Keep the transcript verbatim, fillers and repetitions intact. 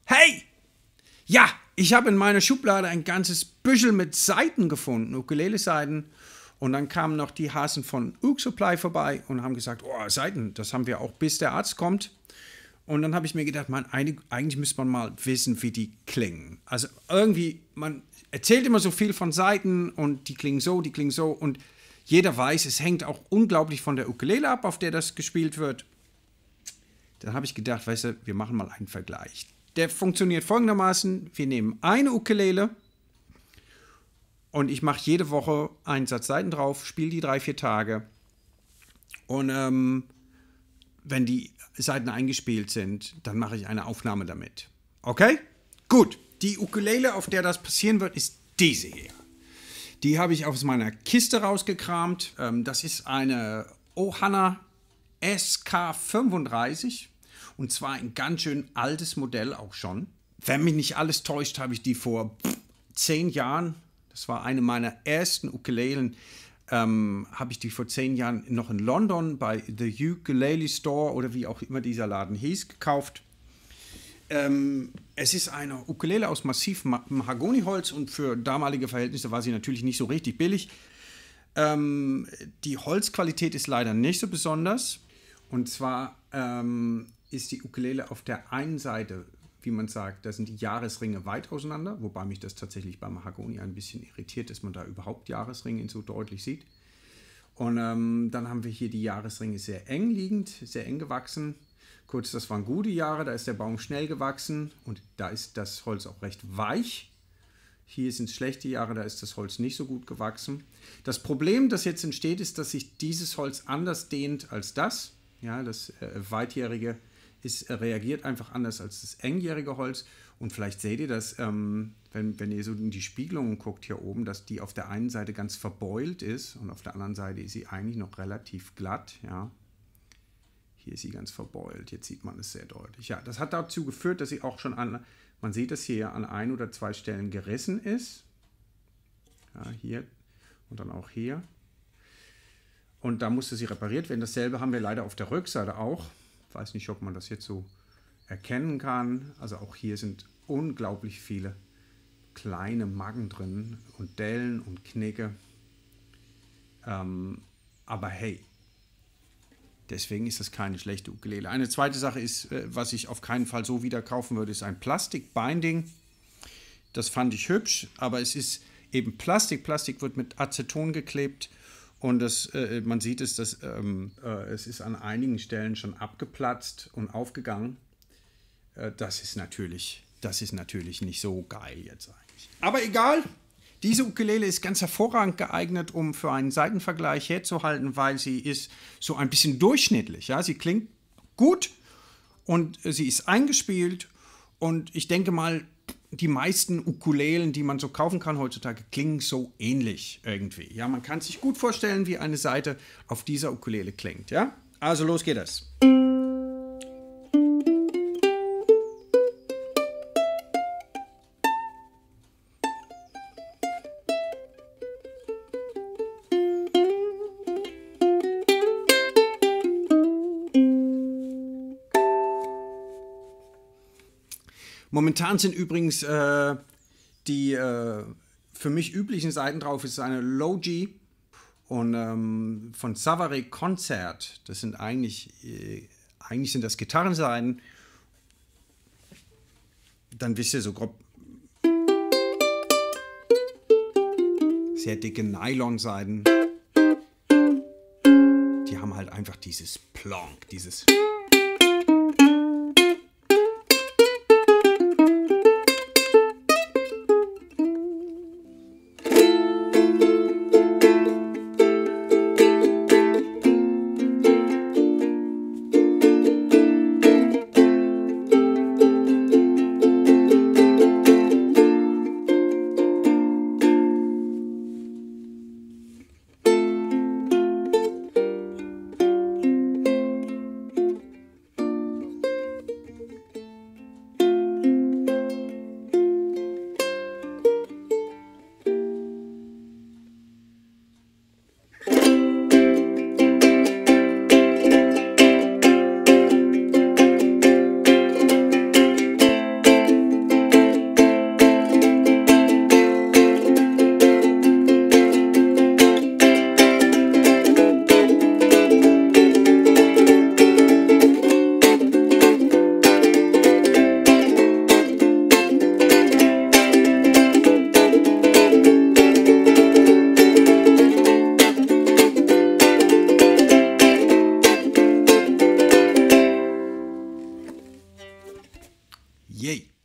Hey! Ja, ich habe in meiner Schublade ein ganzes Büschel mit Saiten gefunden, Ukulele-Saiten. Und dann kamen noch die Hasen von Uke Supply vorbei und haben gesagt, oh, Saiten, das haben wir auch, bis der Arzt kommt. Und dann habe ich mir gedacht, man, eigentlich müsste man mal wissen, wie die klingen. Also irgendwie, man erzählt immer so viel von Saiten und die klingen so, die klingen so. Und jeder weiß, es hängt auch unglaublich von der Ukulele ab, auf der das gespielt wird. Dann habe ich gedacht, weißt du, wir machen mal einen Vergleich. Der funktioniert folgendermaßen, wir nehmen eine Ukulele und ich mache jede Woche einen Satz Saiten drauf, spiele die drei, vier Tage. Und ähm, wenn die Saiten eingespielt sind, dann mache ich eine Aufnahme damit. Okay? Gut. Die Ukulele, auf der das passieren wird, ist diese hier. Die habe ich aus meiner Kiste rausgekramt. Ähm, das ist eine Ohana S K fünfunddreißig. Und zwar ein ganz schön altes Modell auch schon. Wenn mich nicht alles täuscht, habe ich die vor pff, zehn Jahren, das war eine meiner ersten Ukulelen, ähm, habe ich die vor zehn Jahren noch in London bei The Ukulele Store oder wie auch immer dieser Laden hieß, gekauft. Ähm, es ist eine Ukulele aus massivem Mahagoniholz und für damalige Verhältnisse war sie natürlich nicht so richtig billig. Ähm, die Holzqualität ist leider nicht so besonders. Und zwar ähm, ist die Ukulele auf der einen Seite, wie man sagt, da sind die Jahresringe weit auseinander, wobei mich das tatsächlich bei Mahagoni ein bisschen irritiert, dass man da überhaupt Jahresringe so deutlich sieht. Und ähm, dann haben wir hier die Jahresringe sehr eng liegend, sehr eng gewachsen. Kurz, das waren gute Jahre, da ist der Baum schnell gewachsen und da ist das Holz auch recht weich. Hier sind schlechte Jahre, da ist das Holz nicht so gut gewachsen. Das Problem, das jetzt entsteht, ist, dass sich dieses Holz anders dehnt als das. Ja, das äh, weitjährige ist, äh, reagiert einfach anders als das engjährige Holz. Und vielleicht seht ihr das, ähm, wenn, wenn ihr so in die Spiegelungen guckt hier oben, dass die auf der einen Seite ganz verbeult ist und auf der anderen Seite ist sie eigentlich noch relativ glatt. Ja. Hier ist sie ganz verbeult, jetzt sieht man es sehr deutlich. Ja, das hat dazu geführt, dass sie auch schon an, man sieht das hier, an ein oder zwei Stellen gerissen ist. Ja, hier und dann auch hier. Und da musste sie repariert werden. Dasselbe haben wir leider auf der Rückseite auch. Ich weiß nicht, ob man das jetzt so erkennen kann. Also auch hier sind unglaublich viele kleine Maggen drin und Dellen und Knicke. Ähm, aber hey, deswegen ist das keine schlechte Ukulele. Eine zweite Sache ist, was ich auf keinen Fall so wieder kaufen würde, ist ein Plastik-Binding. Das fand ich hübsch, aber es ist eben Plastik. Plastik wird mit Aceton geklebt. Und das, äh, man sieht es, dass, ähm, äh, es ist an einigen Stellen schon abgeplatzt und aufgegangen. Äh, das ist natürlich, das ist natürlich nicht so geil jetzt eigentlich. Aber egal, diese Ukulele ist ganz hervorragend geeignet, um für einen Saitenvergleich herzuhalten, weil sie ist so ein bisschen durchschnittlich. Ja? Sie klingt gut und sie ist eingespielt. Und ich denke mal, die meisten Ukulelen, die man so kaufen kann heutzutage, klingen so ähnlich irgendwie. Ja, man kann sich gut vorstellen, wie eine Saite auf dieser Ukulele klingt. Ja? Also los geht es. Momentan sind übrigens äh, die äh, für mich üblichen Saiten drauf, ist eine Low-G und ähm, von Savare Concert. Das sind eigentlich, äh, eigentlich sind das Gitarrensaiten. Dann wisst ihr so grob sehr dicke Nylon-Saiten. Die haben halt einfach dieses Plonk, dieses... je.